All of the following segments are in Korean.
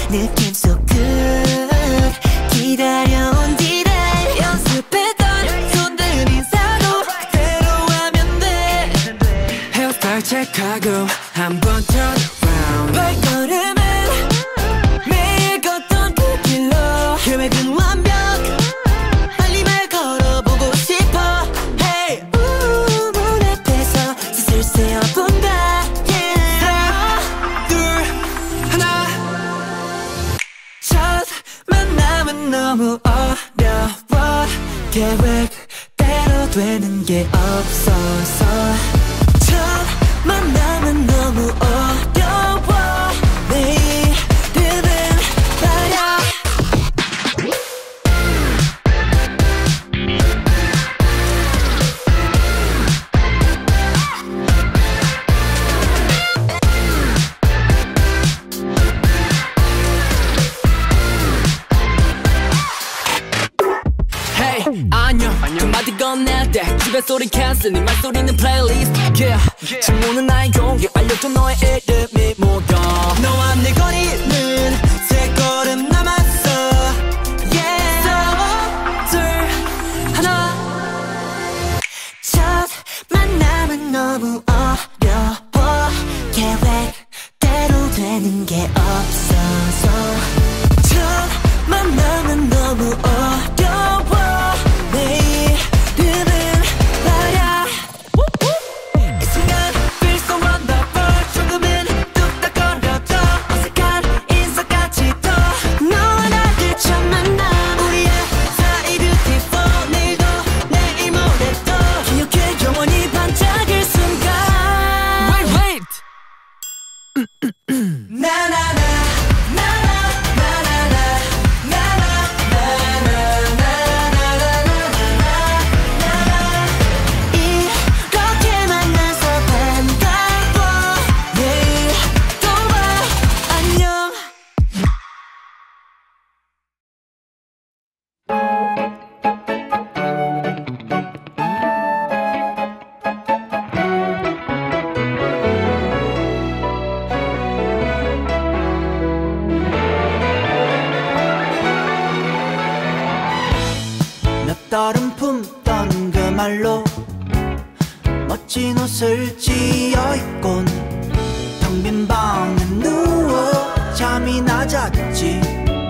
느낌 so good 기다려온 뒤래 연습했던 손들 인사도 그대로 하면 돼 헤어스타일 체크하고 한번 turn around 발걸음은 매일 걷던 그 길로 계획은 완벽 빨리 말 걸어보고 싶어 Hey 문 앞에서 슬슬 세어본다 Yeah 하나 둘 하나 첫 만남은 너무 어려워 계획대로 되는 게 없어서 첫 만남은 너무 어려워 내일은 말야 Hey 안녕 한마디 건넬 때 집에 소리 캔슬 네 말소리는 플레이리스트 Yeah 질문은 나의 용기 알려줘 너의 이름이 뭐야 너와 내 거리는 세 걸음 남았어 Yeah 둘 하나 첫 만남은 너무 어려워 계획대로 되는 게 없어서 첫 만남은 너무 어려워 내일은 말야 이 순간 feel so wonderful 조금은 뚝딱거려져 어색한 인사까지도 너와 나를 첫 만남 우리의 사이 beautiful 내일도 내일 모레도 기억해 영원히 반짝일 순간 Wait 나나나 이렇게 만나서 반가워 내일 또 봐 안녕 몇 달은 품던 그 말로 멋진 옷을 지어 입곤 텅 빈 방에 누워 잠이 낮았지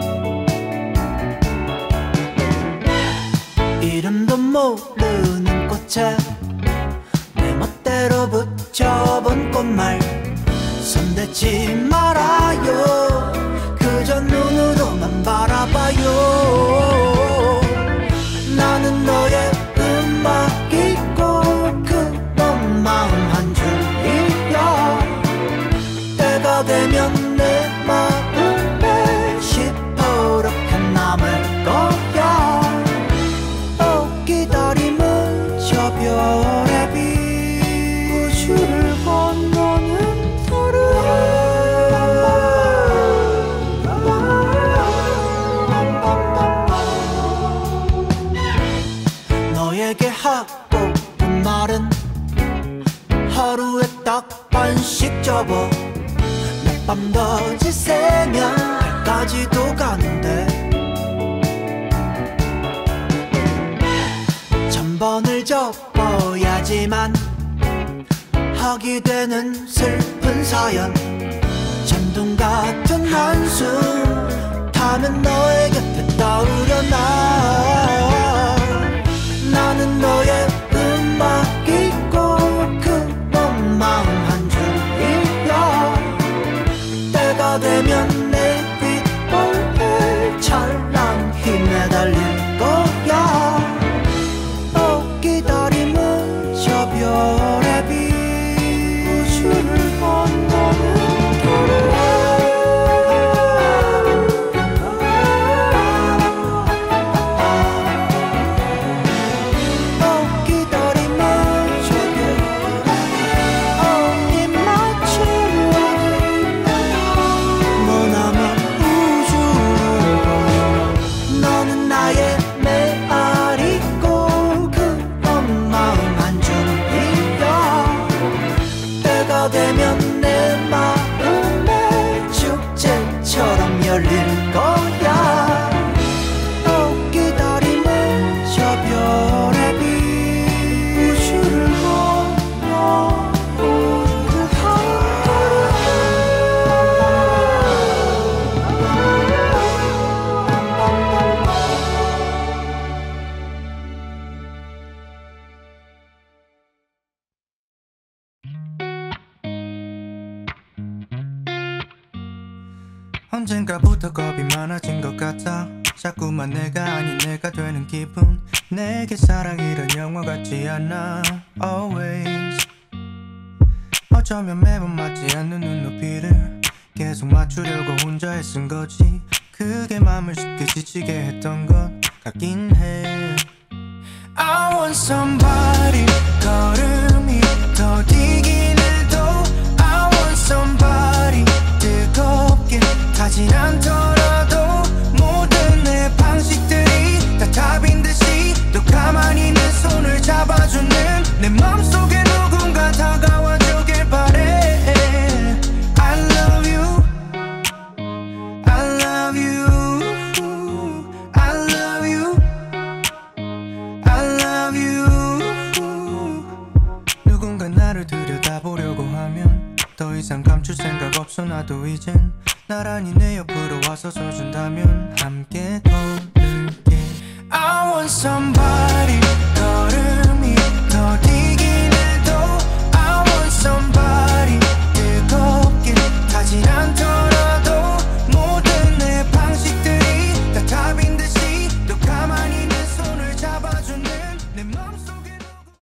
이름도 모르는 꽃에 내 멋대로 붙여본 꽃말 손대지 말아요 그저 눈으로만 바라봐요 나는 너의 음악이고 그넌 마음 한 줄이야 때가 되면 내 마음에 시퍼렇게 남을 거야 기다림은 저 별의 빛 우주를 건너는 너에게 하고픈 말은 하루에 딱 반씩 접어 몇 밤 더 지새면 까지도 가는데 천 번을 접어야지만 하게 되는 슬픈 사연 전동 같은 한숨 타면 너의 곁에 떠오르나 나는 너의 음악이고 그넌 마음 한 줄이야 때가 되면 내 귓볼에 찬란히 매달릴 거야 기다림은 저 별의 빛 우주를 건너는 언젠가부터 겁이 많아진 것 같아. 자꾸만 내가 아닌 내가 되는 기분. 내게 사랑이란 영화 같지 않아. Always 어쩌면 매번 맞지 않는 눈높이를 계속 맞추려고 혼자 애쓴 거지. 그게 맘을 쉽게 지치게 했던 것 같긴 해. I want somebody 걸음이 더디긴 해도 I want somebody 뜨겁게 타진 않더라도 모든 내 방식들이 다 답인 듯이 또 가만히 내 손을 잡아주는 내 맘속에 누군가 다가와주길 바래. I love you I love you I love you I love you. 누군가 나를 들여다보려고 하면 더 이상 감출 생각 없어. 나도 이젠 나란히 내 옆으로 와서 서준다면 함께 걸을게. I want somebody